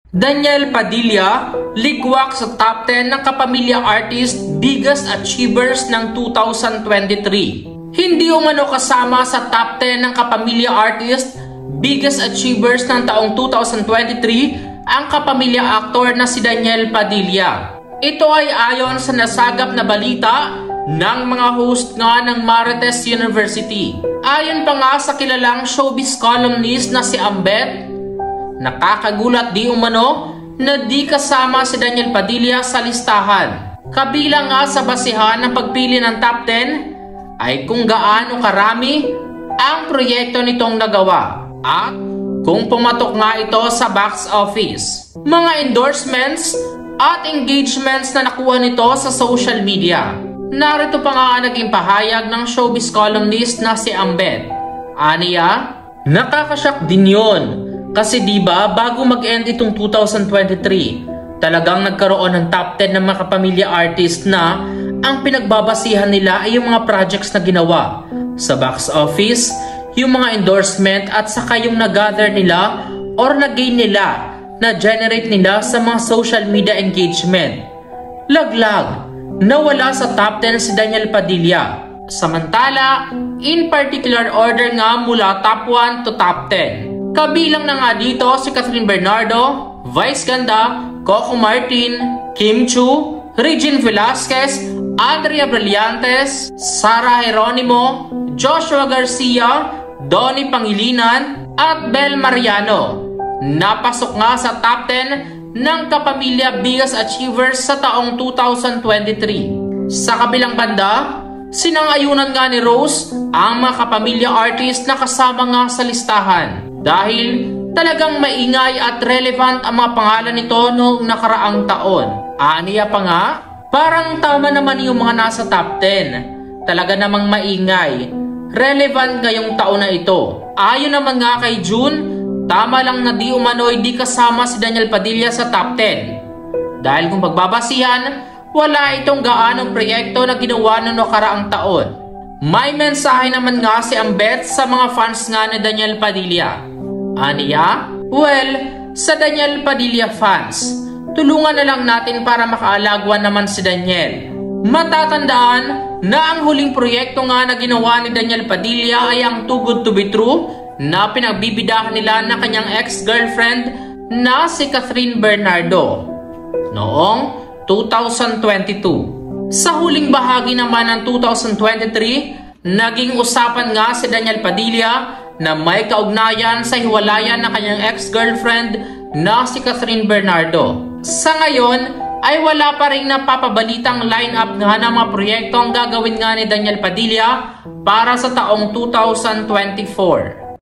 Daniel Padilla, ligwak sa top 10 ng Kapamilya Artist Biggest Achievers ng 2023. Hindi umano kasama sa top 10 ng Kapamilya Artist Biggest Achievers ng taong 2023 ang kapamilya aktor na si Daniel Padilla. Ito ay ayon sa nasagap na balita ng mga host nga ng Marites University. Ayon pa nga sa kilalang showbiz columnist na si Ambet, nakakagulat di umano na di kasama si Daniel Padilla sa listahan. Kabilang nga sa basihan ng pagpili ng top 10 ay kung gaano karami ang proyekto nitong nagawa at kung pumatok nga ito sa box office, mga endorsements at engagements na nakuha nito sa social media. Narito pa nga naging pahayag ng showbiz columnist na si Ambet. Aniya, nakakashock din yun. Kasi diba bago mag-end itong 2023, talagang nagkaroon ng top 10 ng mga kapamilya artist na ang pinagbabasihan nila ay yung mga projects na ginawa sa box office, yung mga endorsement at saka yung na-gather nila or na-gain nila, na-generate nila sa mga social media engagement. Laglag, nawala sa top 10 si Daniel Padilla. Samantala, in particular order nga mula top 1 to top 10. Kabilang na nga dito si Catherine Bernardo, Vice Ganda, Coco Martin, Kim Chu, Regine Velasquez, Andrea Brillantes, Sara Geronimo, Joshua Garcia, Donnie Pangilinan, at Bel Mariano. Napasok nga sa top 10 ng Kapamilya Biggest Achievers sa taong 2023. Sa kabilang banda, sinangayunan nga ni Rose ang mga kapamilya artist na kasama nga sa listahan dahil talagang maingay at relevant ang mga pangalan nito noong nakaraang taon. Aniya pa nga, parang tama naman yung mga nasa top 10. Talaga namang maingay, relevant ngayong taon na ito. Ayon naman nga kay June, tama lang na di umano'y di kasama si Daniel Padilla sa top 10. Dahil kung pagbabasihan, wala itong gaanong proyekto na ginawa noong nakaraang taon. May mensahe naman nga si Ambet sa mga fans nga ni Daniel Padilla. Aniya? Well, sa Daniel Padilla fans, tulungan na lang natin para makaalagwan naman si Daniel. Matatandaan na ang huling proyekto nga na ginawa ni Daniel Padilla ay ang Too Good To Be True na pinagbibidahan nila na kanyang ex-girlfriend na si Catherine Bernardo noong 2022. Sa huling bahagi naman ng 2023, naging usapan nga si Daniel Padilla na may kaugnayan sa hiwalayan ng kanyang ex-girlfriend na si Catherine Bernardo. Sa ngayon ay wala pa rin napapabalitang line-up nga ng mga proyekto ang gagawin nga ni Daniel Padilla para sa taong 2024.